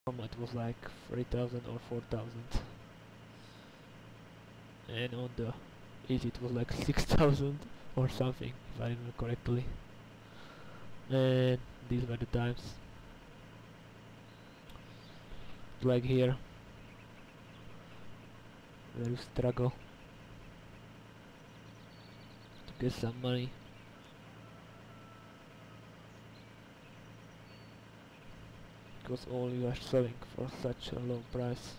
it was like 3000 or 4000, and on the easy it was like 6000 or something, if I remember correctly. And these were the times. Like here, where you struggle to get some money. Because all you are selling for such a low price.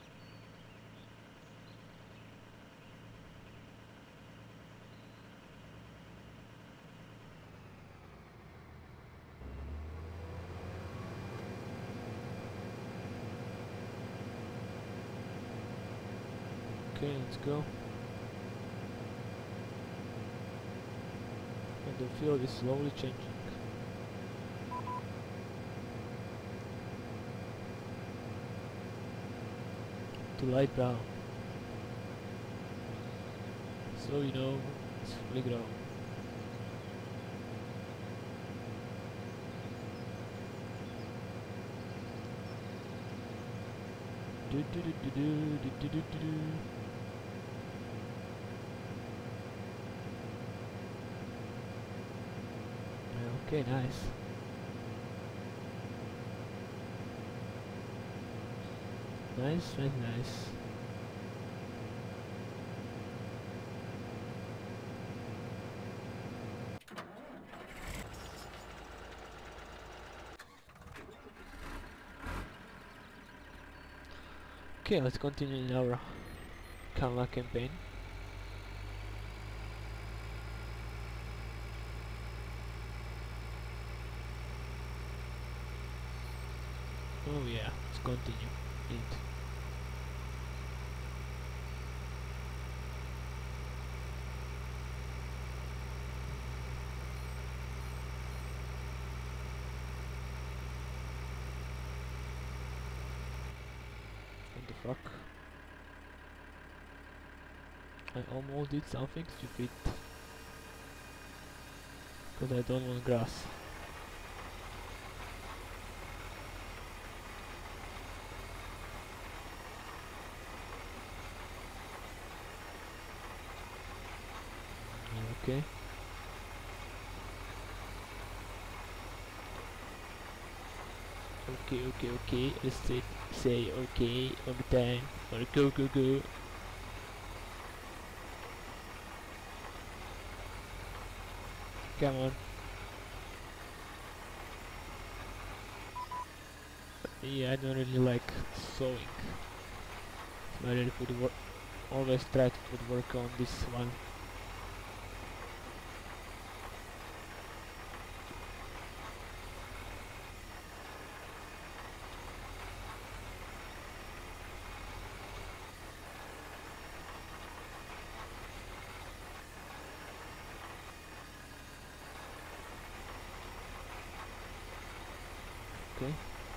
Okay, let's go. And the field is slowly changing to light brown. So you know it's fully grown. Do do do do do do do do do do. Okay, nice. Nice, nice, nice. Okay, let's continue in our Kanla campaign. Oh yeah, let's continue it. What the fuck? I almost did something stupid. Because I don't want grass. Okay. Okay. Let's say okay all the time. Or go. Come on. Yeah, I don't really like sewing. So I really put work. Always try to put work on this one. Okay.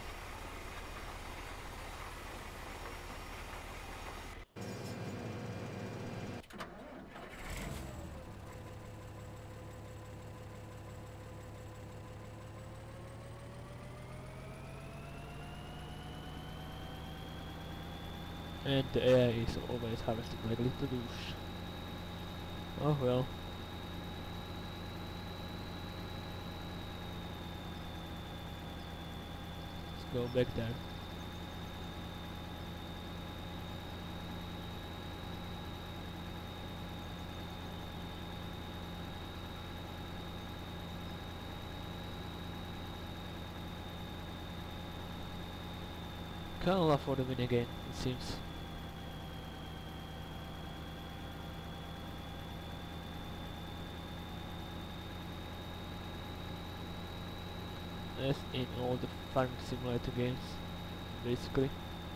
And the AI is always harvesting like a little douche. Oh well. Let's go back there. Kinda for the win again, it seems. As in all the farming simulator games, basically.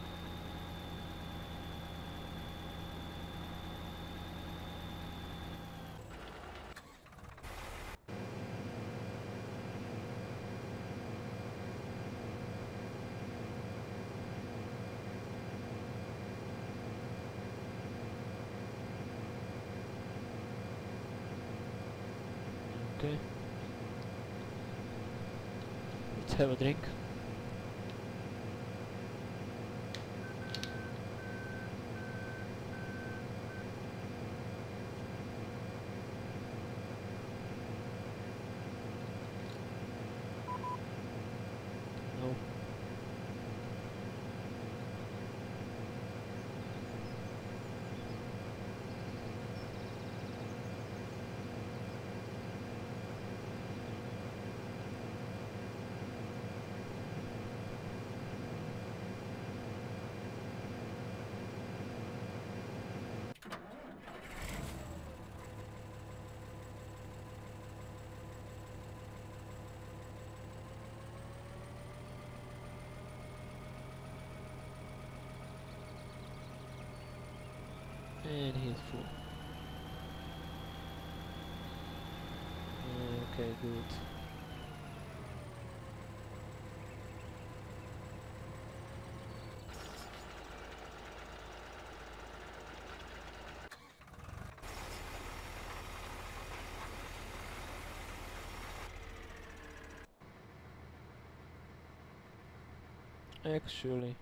Okay. Let's have a drink. And he's full. Okay, good. Actually,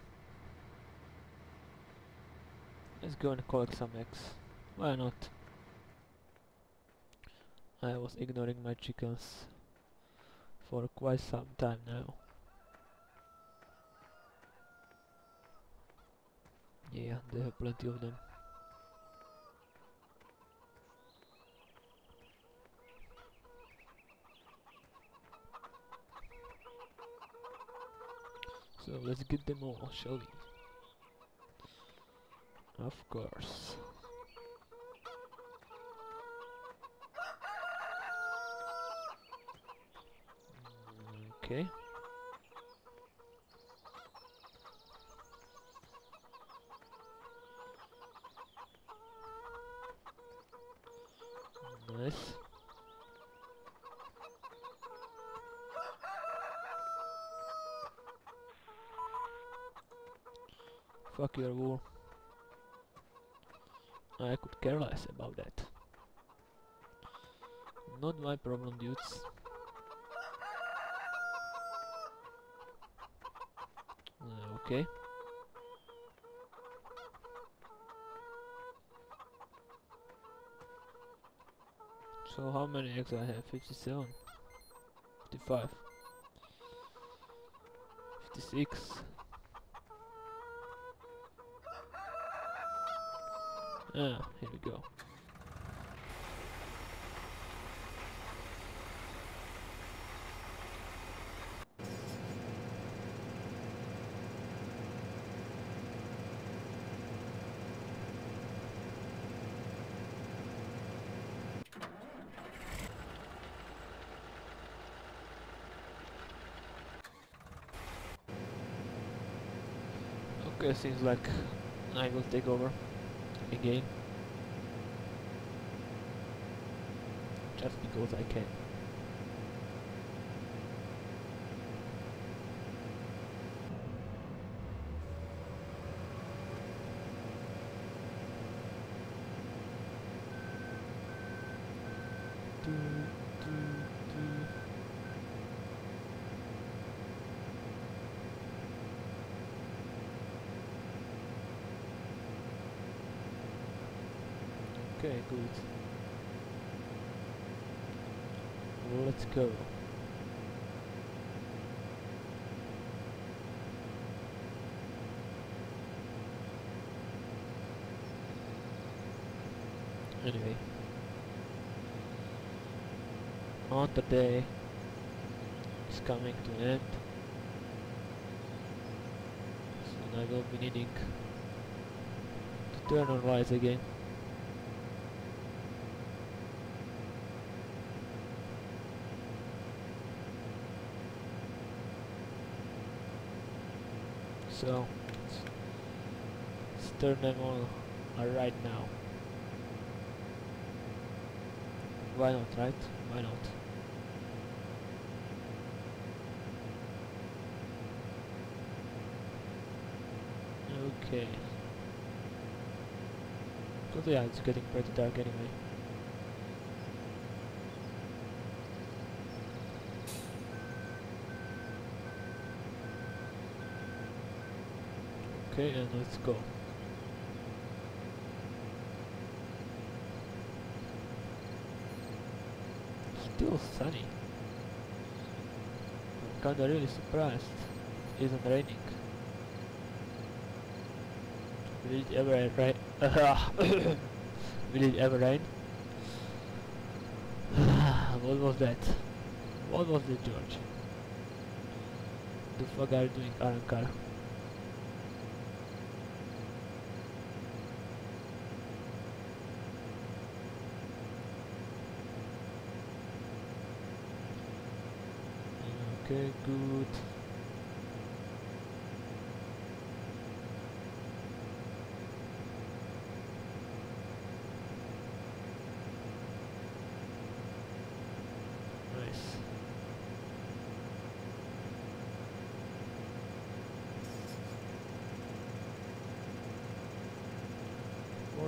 let's go and collect some eggs. Why not? I was ignoring my chickens for quite some time now. Yeah, they have plenty of them. So let's get them all, shall we? Of course. Okay. Nice. Fuck your wool. I could care less about that. Not my problem, dudes. Okay. So how many eggs I have? 57, 55, 56. Ah, here we go. Okay, seems like I will take over again. Just because I can. Do, do, do. Okay, good. Well, let's go. Anyway, another day is coming to an end. Soon I will be needing to turn on lights again. So let's turn them on right now. Why not, right? Why not? Okay. But yeah, it's getting pretty dark anyway. Okay, and let's go. Still sunny. I'm kinda really surprised it isn't raining. Will it ever rain? Will it ever rain? What was that? What was that, George? The fuck are you doing, Arankar? Okay, good.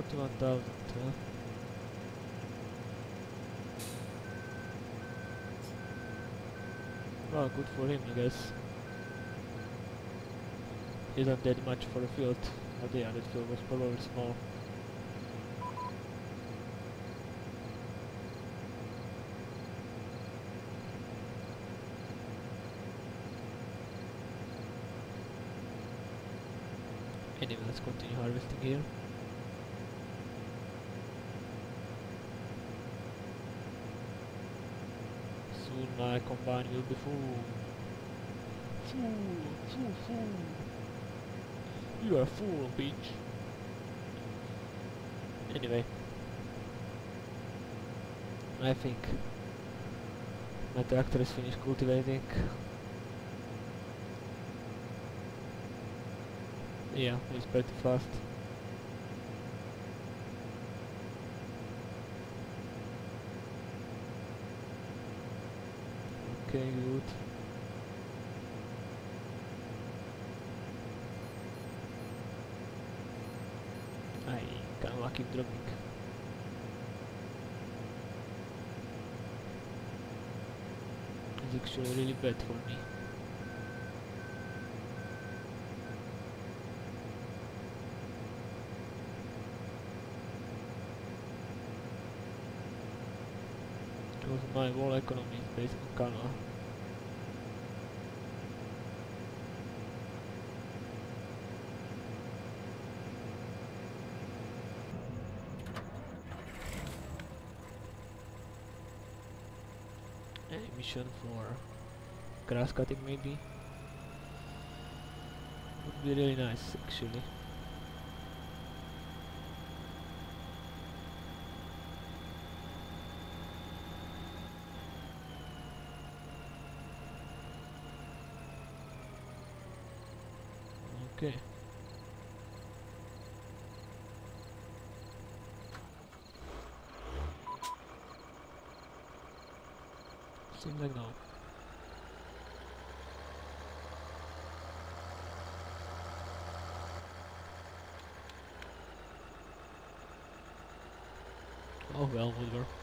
41,000. Well, good for him, I guess. He doesn't that much for a field, but yeah, that field was probably small. Anyway, let's continue harvesting here. Soon my combine will be full. Full. You are full, bitch. Anyway, I think my tractor is finished cultivating. Yeah, it's pretty fast. Okay, good. I cannot keep dropping. It's actually really bad for me. Because my whole economy is based on Canada. A mission for grass cutting maybe would be really nice actually. Okay. Seems like no. Oh well, whatever.